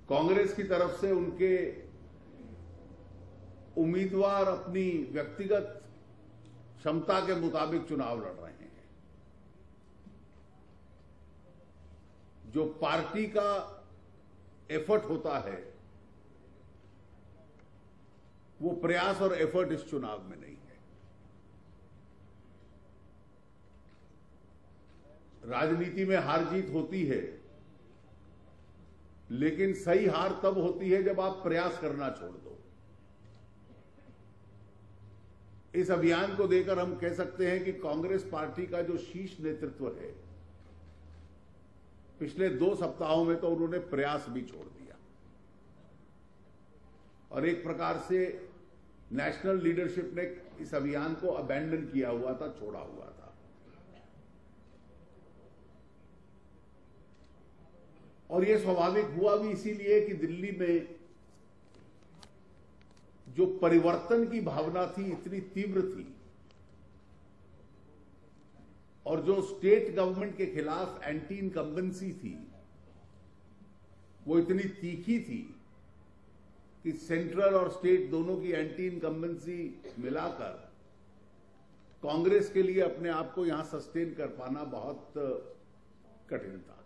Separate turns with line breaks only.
कांग्रेस की तरफ से उनके उम्मीदवार अपनी व्यक्तिगत क्षमता के मुताबिक चुनाव लड़ रहे हैं। जो पार्टी का एफर्ट होता है वो प्रयास और एफर्ट इस चुनाव में नहीं है। राजनीति में हार जीत होती है, लेकिन सही हार तब होती है जब आप प्रयास करना छोड़ दो। इस अभियान को देकर हम कह सकते हैं कि कांग्रेस पार्टी का जो शीर्ष नेतृत्व है, पिछले 2 सप्ताहों में तो उन्होंने प्रयास भी छोड़ दिया और एक प्रकार से नेशनल लीडरशिप ने इस अभियान को अबैंडन किया हुआ था, छोड़ा हुआ था। और यह स्वाभाविक हुआ भी इसीलिए कि दिल्ली में जो परिवर्तन की भावना थी इतनी तीव्र थी और जो स्टेट गवर्नमेंट के खिलाफ एंटी इनकम्बेंसी थी वो इतनी तीखी थी कि सेंट्रल और स्टेट दोनों की एंटी इनकम्बेंसी मिलाकर कांग्रेस के लिए अपने आप को यहां सस्टेन कर पाना बहुत कठिन था।